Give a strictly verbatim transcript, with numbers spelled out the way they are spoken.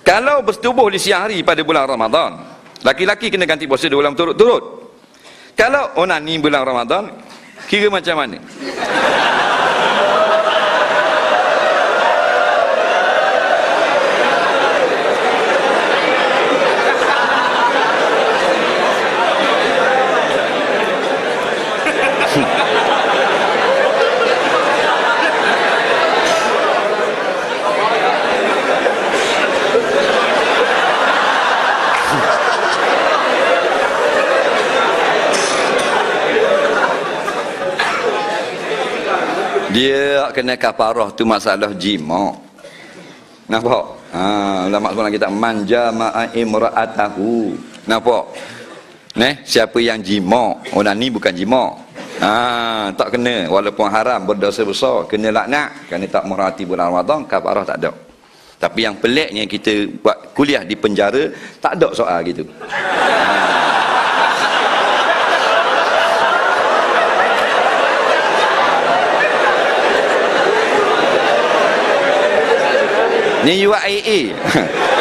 Kalau bersetubuh di siang hari pada bulan Ramadan, laki-laki kena ganti puasa dua bulan turut-turut. Kalau onani bulan Ramadan, kira macam mana? Dia kena kafarah tu masalah jima. Nampak? Ha, ulama sebenarnya kita manja ma'a imra'atahu. Nampak? Neh, siapa yang jima, orang ni bukan jima. Ha, tak kena walaupun haram berdosa besar, kena laknat kerana tak merhati bulan Ramadan, kafarah tak ada. Tapi yang peliknya kita buat kuliah di penjara, tak ada soal gitu. Ni U A E.